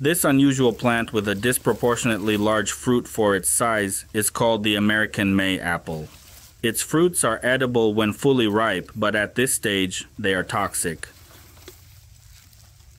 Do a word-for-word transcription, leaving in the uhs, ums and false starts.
This unusual plant with a disproportionately large fruit for its size is called the American Mayapple. Its fruits are edible when fully ripe, but at this stage they are toxic.